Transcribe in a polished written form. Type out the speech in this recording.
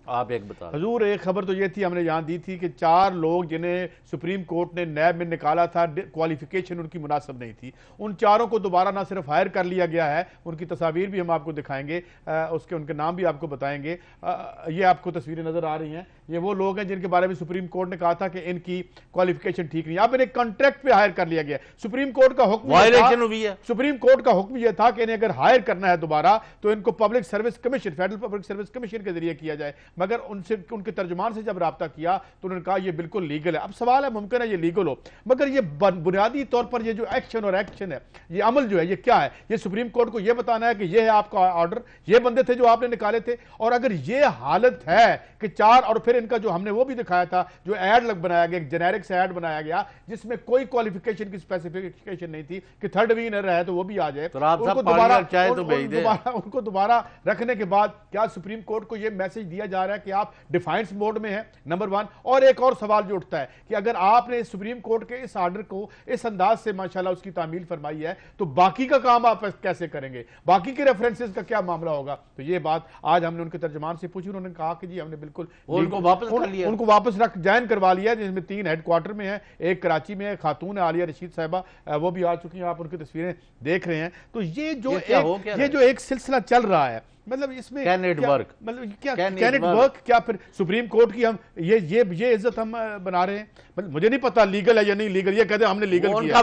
आप एक बता हजूर, एक खबर तो ये थी, हमने यहाँ दी थी कि 4 लोग जिन्हें सुप्रीम कोर्ट ने नैब में निकाला था, क्वालिफिकेशन उनकी मुनासिब नहीं थी, उन चारों को दोबारा ना सिर्फ हायर कर लिया गया है, उनकी तस्वीर भी हम आपको दिखाएंगे, उनके नाम भी आपको बताएंगे। ये आपको तस्वीरें नजर आ रही हैं, ये वो लोग हैं जिनके बारे में सुप्रीम कोर्ट ने कहा था कि इनकी क्वालिफिकेशन ठीक नहीं। अब इन्हें कॉन्ट्रैक्ट पे हायर कर लिया गया। सुप्रीम कोर्ट का हुक्म हुई है, सुप्रीम कोर्ट का हुक्म यह था कि इन्हें अगर हायर करना है दोबारा तो इनको public service commission, federal public service commission के जरिए किया जाए, मगर उनसे उनके तर्जुमान से जब राब्ता किया तो उन्होंने कहा यह बिल्कुल लीगल है। अब सवाल है, मुमकिन है ये लीगल हो, मगर ये बुनियादी तौर पर ये जो एक्शन है, ये अमल जो है, ये क्या है? ये सुप्रीम कोर्ट को यह बताना है कि यह है आपका ऑर्डर, ये बंदे थे जो आपने निकाले थे। और अगर ये हालत है कि 4, और फिर इनका जो हमने वो भी दिखाया था, जो एड बनाया गया, जेनेरिक से एड बनाया गया जिसमें कोई क्वालिफिकेशन की स्पेसिफिकेशन नहीं थी कि थर्ड डिवीजन है तो वो भी आ जाए, तो उनको दोबारा रखने के बाद क्या सुप्रीम कोर्ट को यह मैसेज दिया जा रहा है कि आप डिफाइंस मोड में है? नंबर 1। और एक और सवाल जो उठता है कि अगर आपने सुप्रीम कोर्ट के इस ऑर्डर को इस अंदाज से माशाल्लाह उसकी तामील फरमाई है, तो बाकी का काम आप कैसे करेंगे? बाकी के रेफरेंसेस का क्या मामला होगा? तो ये बात आज हमने उनके तर्जुमान से पूछी, उन्होंने कहा कि जी हमने बिल्कुल उनको वापस ज्वाइन करवा लिया, जिसमें 3 हेडक्वार्टर में है, एक कराची में है, खातून है आलिया रशीद साहिबा, वो भी आ चुकी हैं, आप उनकी तस्वीरें देख रहे हैं। तो ये जो एक सिलसिला चल रहा है, मतलब इसमें क्या नेटवर्क, क्या फिर सुप्रीम कोर्ट की हम ये इज्जत हम बना रहे हैं? मतलब मुझे नहीं पता लीगल है या नहीं लीगल, ये कहते हैं हमने लीगल किया।